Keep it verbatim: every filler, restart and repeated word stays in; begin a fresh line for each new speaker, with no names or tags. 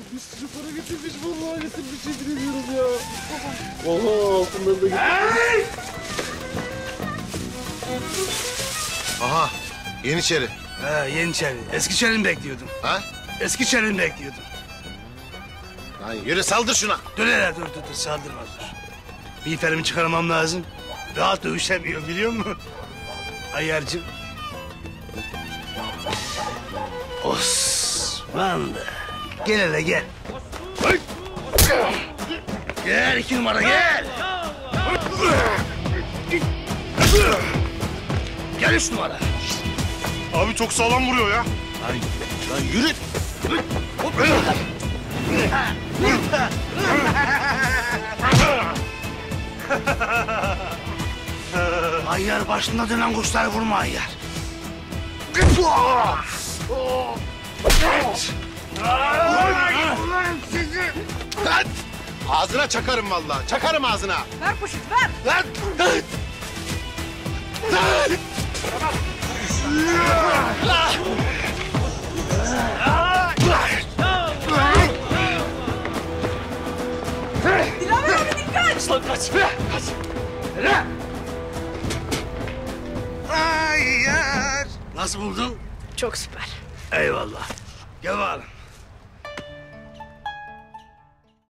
Bir sürü para getirmiş, vallahi getirmiş, yemin ediyorum ya. Oha, altınları da getirmiş.
Aha, Yeniçeri.
Ha, Yeniçeri. Eskişehir'i mi bekliyordun?
Ha?
Eskişehir'i mi bekliyordun?
Lan yürü, saldır şuna.
Dur hele, dur dur dur, saldırma dur. Miğferimi çıkarmam lazım. Rahat dövüşemiyor, biliyor musun? Ayarcığım. Osmanlı. Gel hele gel. Gel iki numara gel. Gel üç numara.
Abi çok sağlam vuruyor ya.
Lan, lan yürü.
Ayyar başında dönen kuşları vurma Ayyar.
Ulan sizi. Lan! Ağzına çakarım vallahi. Çakarım ağzına.
Ver poşet ver.
Lan! Lan! Lan!
Dilaver abi dikkat.
Lan kaç. Kaç. Hele. Ayyar. Nasıl buldun?
Çok süper.
Eyvallah. Gel bakalım.